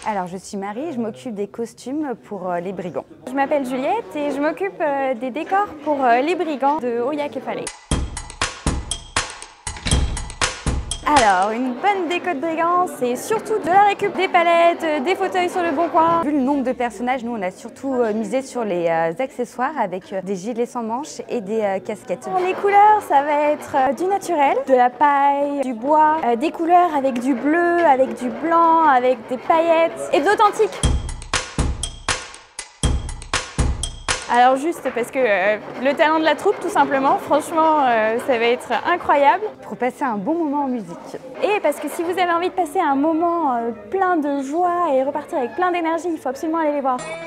Alors, je suis Marie, je m'occupe des costumes pour les brigands. Je m'appelle Juliette et je m'occupe des décors pour les brigands de Oya Kefale. Alors, une bonne déco de brigand, c'est surtout de la récup des palettes, des fauteuils sur le bon coin. Vu le nombre de personnages, nous on a surtout misé sur les accessoires avec des gilets sans manches et des casquettes. Les couleurs, ça va être du naturel, de la paille, du bois, des couleurs avec du bleu, avec du blanc, avec des paillettes et de l'authentique. Alors juste parce que le talent de la troupe tout simplement, franchement ça va être incroyable. Pour passer un bon moment en musique. Et parce que si vous avez envie de passer un moment plein de joie et repartir avec plein d'énergie, il faut absolument aller les voir.